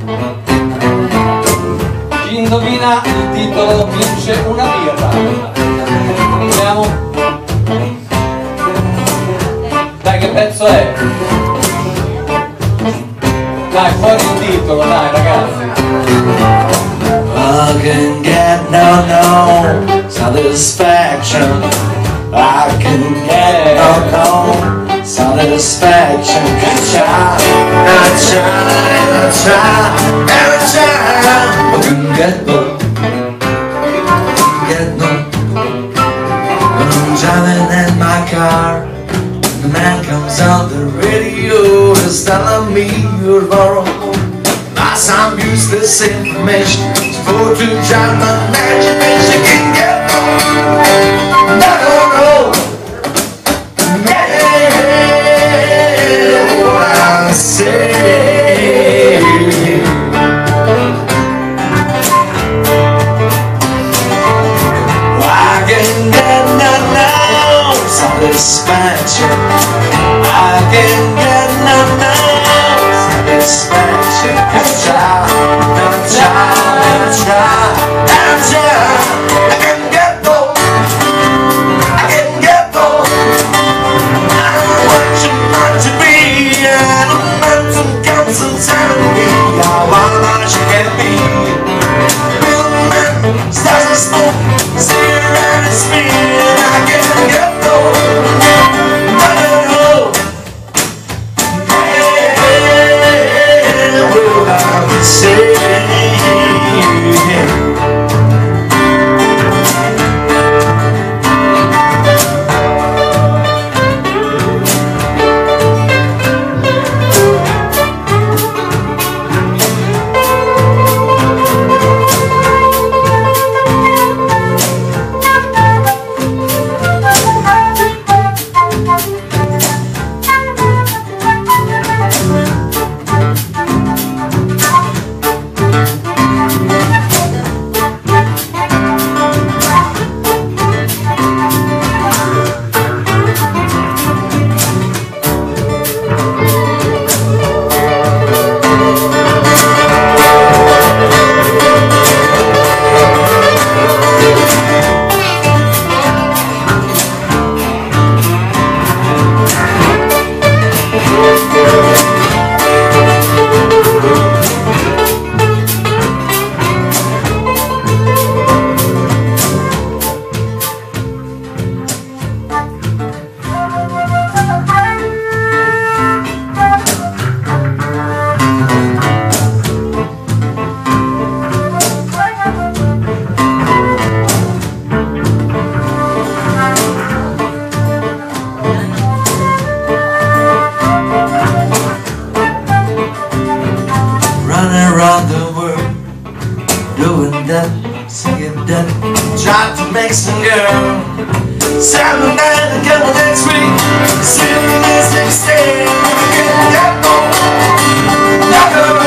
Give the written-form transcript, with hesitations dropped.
Chi indovina il titolo vince una birra. Vediamo. Dai, che pezzo è? Dai, fuori il titolo, dai ragazzi. I can get no satisfaction. I can get no satisfaction. I try every time. I can get no. When I'm driving in my car, the man comes on the radio, is telling me you're borrowed. By some useless information, it's for to drive my imagination. Can get no. Yeah, what I say. I can get no satisfaction. I can get no satisfaction. I try. I can get no. I don't want you not to be. I don't want some counsel telling me how I should be. Real man starts to smoke, cigarette is free, and I can get no. Around the world, doing that, singing that, trying to make some girl. Saturday night and come next week, sitting in this next day. I can't get no,